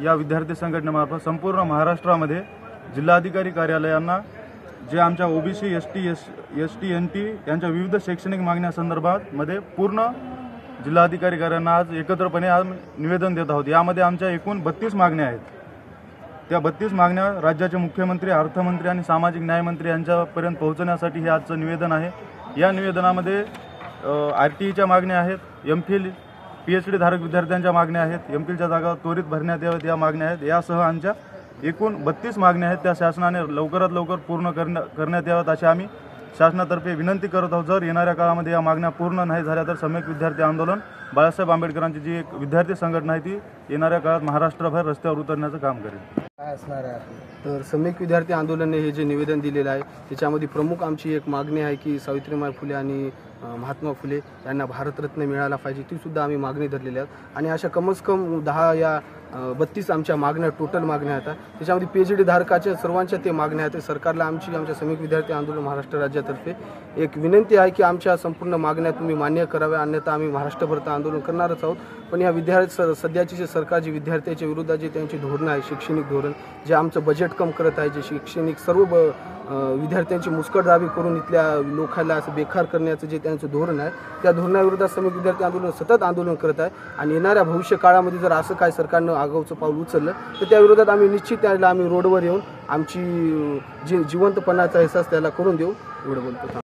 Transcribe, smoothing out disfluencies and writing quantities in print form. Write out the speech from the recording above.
या विद्यार्थी संघटनेमार्फत संपूर्ण महाराष्ट्रामध्ये जिल्हाधिकारी कार्यालयांना जे आमच्या ओबीसी एसटी एनटी यांच्या विविध शैक्षणिक मागण्यांसंदर्भात मध्ये पूर्ण जिल्हाधिकारी कार्यालयांना आज एकत्रपणे निवेदन देत आहोत। यामध्ये आमच्या एकूण 32 मागण्या आहेत। त्या 32 मागण्या राज्याचे मुख्यमंत्री, अर्थमंत्री आणि सामाजिक न्यायमंत्री यांच्यापर्यंत पोहोचण्यासाठी हे आजचं निवेदन आहे। या निवेदनामध्ये RTEच्या मागण्या आहेत, MPhil PhD धारक विद्यार्थ्यांच्या मागण्या आहेत, MPhilच्या जागा त्वरित भरण्यात याव्यात या मागण्या आहेत। यासह आमच्या एकूण 32 मागण्या आहेत, त्या शासनाने लवकरात लवकर पूर्ण करण्यात याव्यात अशी आम्ही शासनातर्फे विनंती करत आहोत। जर येणाऱ्या काळामध्ये या मागण्या पूर्ण नाही झाल्या तर सम्यक विद्यार्थी आंदोलन, बाळासाहेब आंबेडकरांची जी एक विद्यार्थी संघटना आहे ती येणाऱ्या काळात महाराष्ट्रभर रस्त्यावर उतरण्याचं काम करेल। काय असणार आहे तर सम्यक विद्यार्थी आंदोलनाने हे जे निवेदन दिलेलं आहे त्याच्यामध्ये प्रमुख आमची एक मागणी आहे की सावित्रीबाई फुले आणि महात्मा फुले यांना भारतरत्न मिळाला पाहिजे, ती सुद्धा आम्ही मागणी धरलेली आहेत। आणि अशा कमीत कमी 10 या 32 आमच्या मागण्या टोटल मागण्या आहेत। त्याच्यामध्ये PhD धारकाच्या सर्वांच्या ते मागण्या आहेत। सरकारला आमच्या सम्यक विद्यार्थी आंदोलन महाराष्ट्र राज्यातर्फे एक विनंती आहे की आमच्या संपूर्ण मागण्या तुम्ही मान्य कराव्या, अन्यथा आम्ही महाराष्ट्रभर आंदोलन करणारच आहोत। पण या सध्याची जे सरकार जी विद्यार्थ्यांच्या विरोधात जे त्यांची धोरणं आहे, शैक्षणिक धोरण जे आमचं बजेट कम करत आहे, जे शैक्षणिक सर्व विद्यार्थ्यांची मुस्कटदाबी करून इथल्या लोकांना असं बेकार करण्याचं जे त्यांचं धोरण आहे, त्या धोरणाविरोधात सम्यक विद्यार्थी आंदोलन सतत आंदोलन करत आहे। आणि येणाऱ्या भविष्य काळामध्ये जर असं काय सरकारनं आगाऊचं पाऊल उचललं तर त्या विरोधात आम्ही निश्चित त्याला आम्ही रोडवर येऊन आमची जिवंतपणाचा अहसास त्याला करून देऊ, एवढं बोलतो।